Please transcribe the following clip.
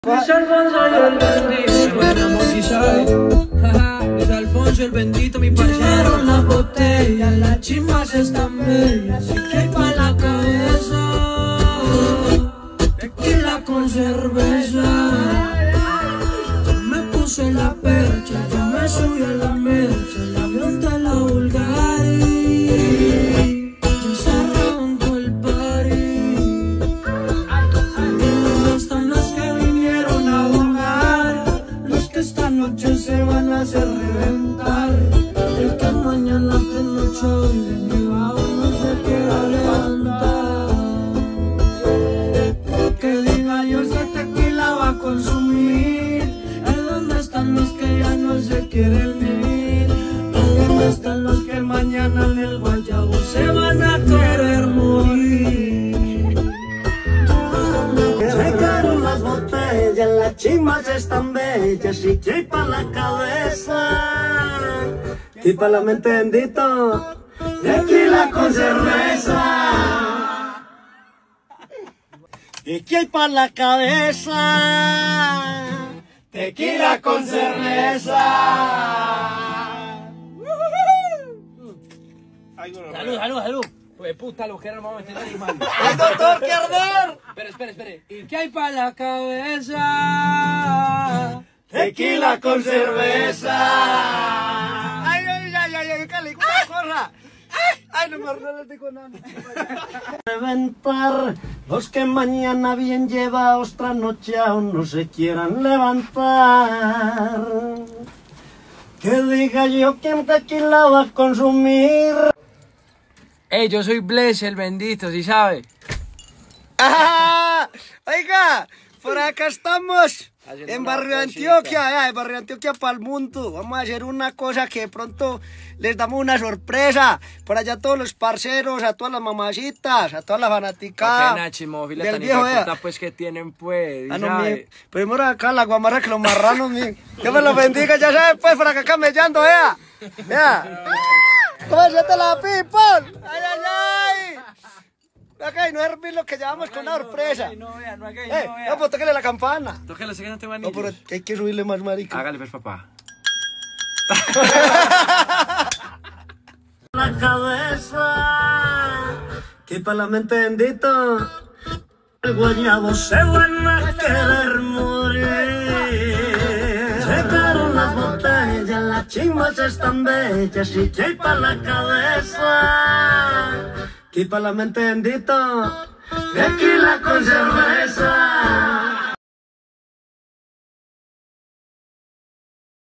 Luis Alfonso y el bendito. Buena motizaje. Luis Alfonso el bendito, mi parcero. Las botellas, las chimbas están bellas. Así que pa' la cabeza. Tequila con cerveza. Yo me puse la percha, yo me subí a la mercha. El avión de la Bulgari. Yo cerraron todo el party. ¿Dónde están los que vinieron a jugar? Los que esta noche se van a hacer reventar. El que mañana trasnochó y de debajo no se quiera levantar. Que diga yo ese tequila va a consumir. ¿Dónde están los que ya no se quieren vivir? ¿Dónde están los que mañana en el guayabo se van a querer morir? Sacaron las botellas, las chimbas están bellas y tripa la cabeza, tripa la mente bendito, tequila con cerveza. Tequila la cabeza, tequila con cerveza. Salud, salud, salud. Pues puta, lo que era, vamos a meter ahí, mano. ¡El doctor que arder! Espere. ¿Y qué hay para la cabeza? Tequila con cerveza. Ay, Cali, una cosa. Ay, no me digo nada. Reventar los que mañana bien llevados otra noche aún no se quieran levantar. Que diga yo quién tequila va a consumir. Ey, yo soy Bless, el bendito, ¿sí sabe? ¡Ah! Oiga, por acá estamos. En Barrio Antioquia, en Barrio Antioquia para el mundo. Vamos a hacer una cosa que de pronto les damos una sorpresa. Por allá a todos los parceros, a todas las mamacitas, a todas las fanáticas. ¿Qué nachimófila del tan viejo, puta, pues que tienen, pues? Ah, no, primero acá la guamarra que los marranos, mi. Dios me los bendiga, ya sabes, pues, por acá camellando, vea. ¡Cómete la people! ¡Ay! Acá y no es lo que llevamos con una sorpresa. No, pues tóquele la campana. Tóquele, sé que no tengo No, anillos. pero hay que subirle más, marica. Hágale, pues, papá. La cabeza, que para la mente bendito, el guayabo se van a querer morir. Secaron las botellas, las chimbas están bellas y tripa la cabeza, que para la mente bendito, tequila con cerveza.